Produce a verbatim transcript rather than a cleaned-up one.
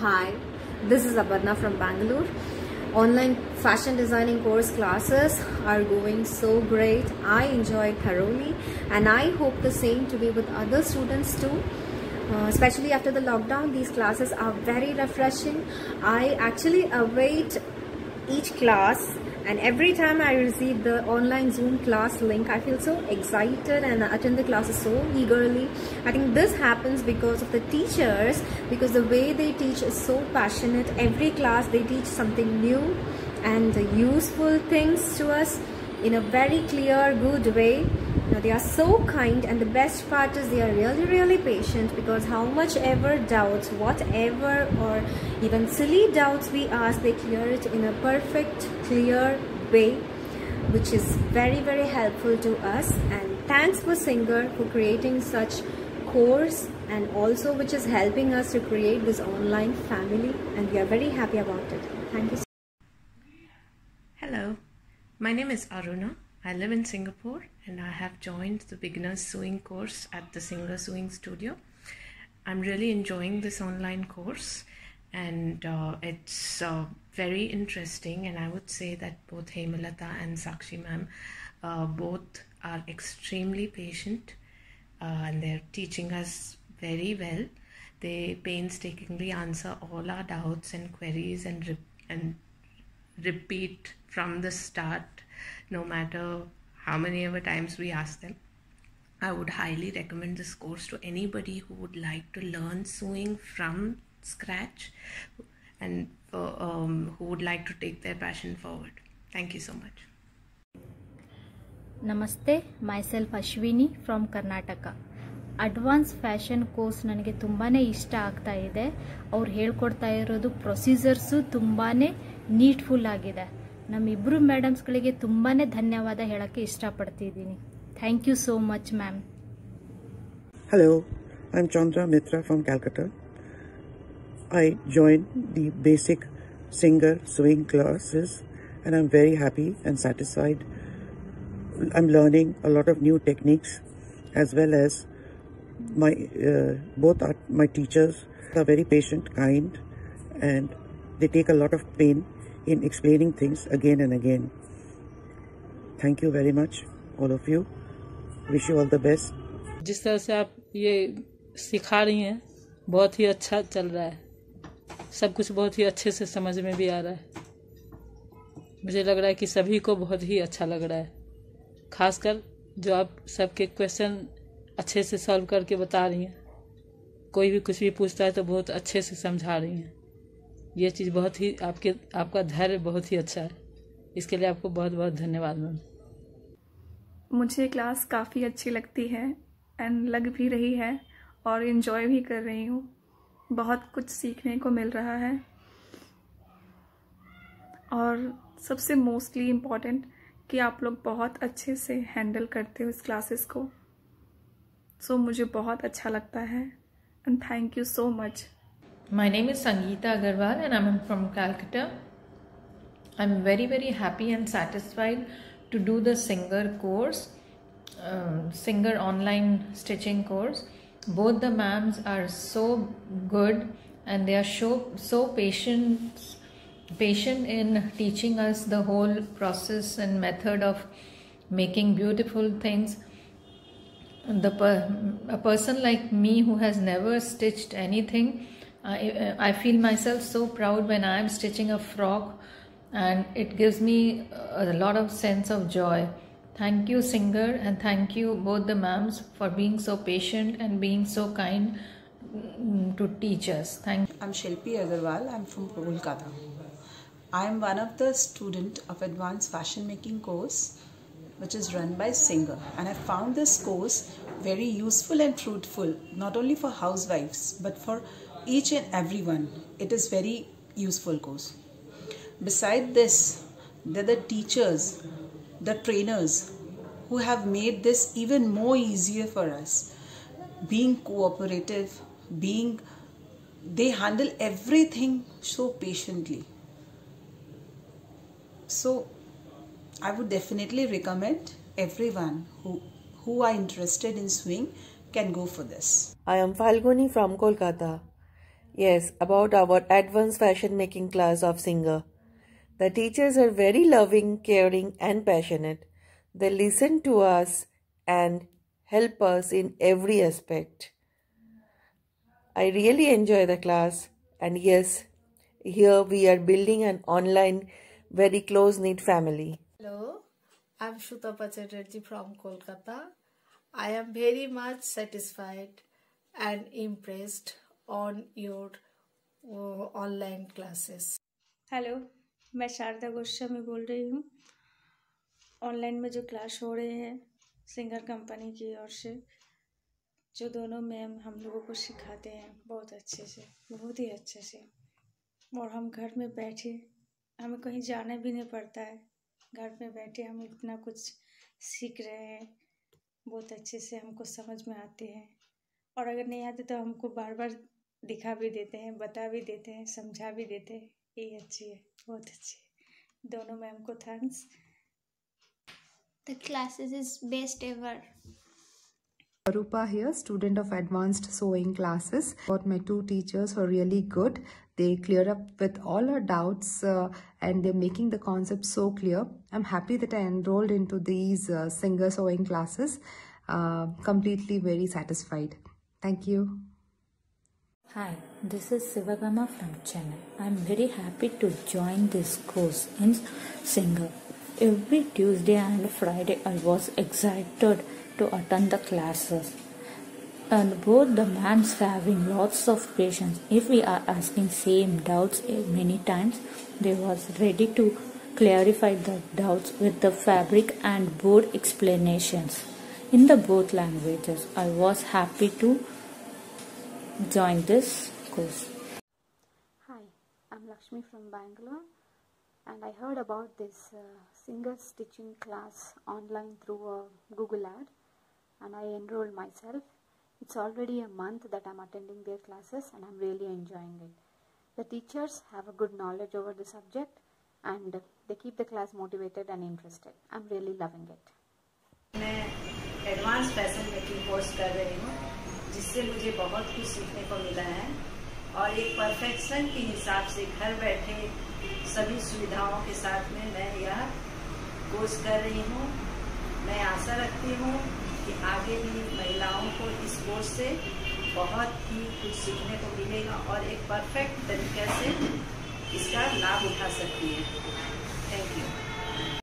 Hi, this is Aparna from Bangalore. Online fashion designing course classes are going so great. I enjoy thoroughly and I hope the same to be with other students too. Uh, especially after the lockdown, these classes are very refreshing. I actually await each class, and every time I receive the online Zoom class link, I feel so excited and attend the classes so eagerly. I think this happens because of the teachers, because the way they teach is so passionate. Every class they teach something new and useful things to us in a very clear, good way. Now, they are so kind, and the best part is they are really really patient, because how much ever doubts, whatever or even silly doubts we ask, they clear it in a perfect clear way, which is very very helpful to us. And thanks for Singer for creating such course, and also which is helping us to create this online family, and we are very happy about it. Thank you. Hello, my name is Aruna. I live in Singapore and I have joined the beginner sewing course at the Singer Sewing Studio. I'm really enjoying this online course, and uh, it's uh, very interesting, and I would say that both Hemalata and Sakshi ma'am uh, both are extremely patient uh, and they're teaching us very well. They painstakingly answer all our doubts and queries and, re and repeat from the start, no matter how many ever times we ask them. I would highly recommend this course to anybody who would like to learn sewing from scratch and uh, um, who would like to take their passion forward. Thank you so much. Namaste, myself Ashwini from Karnataka. Advance fashion course ನನಗೆ ತುಂಬಾ ಇಷ್ಟ ಆಗ್ತಾ ಇದೆ. ಅವ್ರು ಹೇಳ್ಕೊಡ್ತಾ ಇರೋದು procedures ತುಂಬಾ ನೀಟ್ಫುಲ್ ಆಗಿದೆ. ನಮ್ಮಿಬ್ಬರು ಮೇಡಮ್ಸ್ಗಳಿಗೆ ತುಂಬಾ ಧನ್ಯವಾದ ಹೇಳಕ್ಕೆ ಇಷ್ಟಪಡ್ತಿದ್ದೀನಿ. Thank you so much ma'am. Hello, I'm Chandra Mitra from Calcutta. I joined the basic Singer sewing classes and I'm very happy and satisfied. I'm learning a lot of new techniques, as well as my uh, both are, my teachers are very patient, kind, and they take a lot of pain in explaining things again and again. Thank you very much, all of you. Wish you all the best. जिस तरह से आप ये सिखा रही हैं, बहुत ही अच्छा चल रहा है. सब कुछ बहुत ही अच्छे से समझ में भी आ रहा है. मुझे लग रहा है कि सभी को बहुत ही अच्छा लग रहा है. खासकर जो आप सबके क्वेश्चन अच्छे से सॉल्व करके बता रही हैं. कोई भी कुछ भी पूछता है तो बहुत अच्छे से समझा रही हैं. ये चीज़ बहुत ही आपके आपका धैर्य बहुत ही अच्छा है. इसके लिए आपको बहुत बहुत धन्यवाद मैम. मुझे क्लास काफ़ी अच्छी लगती है एंड लग भी रही है और इन्जॉय भी कर रही हूँ. बहुत कुछ सीखने को मिल रहा है, और सबसे मोस्टली इम्पॉर्टेंट कि आप लोग बहुत अच्छे से हैंडल करते हो इस क्लासेस को. सो so, मुझे बहुत अच्छा लगता है and thank you so much. My name is Sangeeta Agarwal and I'm from Calcutta. I'm very very happy and satisfied to do the Singer course, um, Singer online stitching course. Both the ma'ams are so good and they are so, so patient, patient in teaching us the whole process and method of making beautiful things. The per, a person like me who has never stitched anything, I, I feel myself so proud when I am stitching a frock, and it gives me a lot of sense of joy. Thank you Singer, and thank you both the ma'ams for being so patient and being so kind to teach us. Thank you. I'm Shilpi Agarwal. I'm from Kolkata. I am one of the student of advanced fashion making course which is run by Singer, and I found this course very useful and fruitful, not only for housewives but for each and everyone. It is very useful course. Besides this, there are the teachers, the trainers who have made this even more easier for us. Being cooperative, being they handle everything so patiently. So I would definitely recommend everyone who who are interested in sewing can go for this. I am Falguni from Kolkata. Yes, about our advanced fashion making class of Singer. The teachers are very loving, caring and passionate. They listen to us and help us in every aspect. I really enjoy the class, and yes, here we are building an online, very close-knit family. Hello, I'm Shutapa Chatterjee from Kolkata. I am very much satisfied and impressed on your uh, online classes. Hello, मैं शारदा गोस्वामी बोल रही हूँ। Online में जो class हो रहे हैं singer company की ओर से, जो दोनों मैम हम लोगों को सिखाते हैं बहुत अच्छे से, बहुत ही अच्छे से, और हम घर में बैठे, हमें कहीं जाना भी नहीं पड़ता है। घर में बैठे हम इतना कुछ सीख रहे हैं, बहुत अच्छे से हमको समझ में आते हैं, और अगर नहीं आते तो हमको बार बार दिखा भी देते हैं, बता भी देते हैं, समझा भी देते हैं। ये अच्छी है, बहुत अच्छी है। दोनों मैम को thanks. The classes is best ever. Arupa here, student of advanced sewing classes. But my two teachers are really good. They clear up with all our doubts uh, and they're making the concept so clear. I'm happy that I enrolled into these uh, Singer sewing classes. Uh, completely very satisfied. Thank you. Hi, this is Sivagama from Chennai. I'm very happy to join this course in Singer. Every Tuesday and Friday I was excited to attend the classes. And both the mans having lots of patience. If we are asking same doubts many times, they was ready to clarify the doubts with the fabric and board explanations. In the both languages, I was happy to join this course. Hi, I'm Lakshmi from Bangalore, and I heard about this uh, Singer stitching class online through a Google ad, and I enrolled myself. It's already a month that I'm attending their classes and I'm really enjoying it. The teachers have a good knowledge over the subject and they keep the class motivated and interested. I'm really loving it. मैं advance fashion making course कर रही हूँ, जिससे मुझे बहुत कुछ सीखने को मिला है और एक परफेक्शन के हिसाब से घर बैठे सभी सुविधाओं के साथ में मैं यह कोर्स कर रही हूँ। मैं आशा रखती हूँ कि आगे भी महिलाओं को इस कोर्स से बहुत ही कुछ सीखने को मिलेगा और एक परफेक्ट तरीके से इसका लाभ उठा सकती है। Thank you.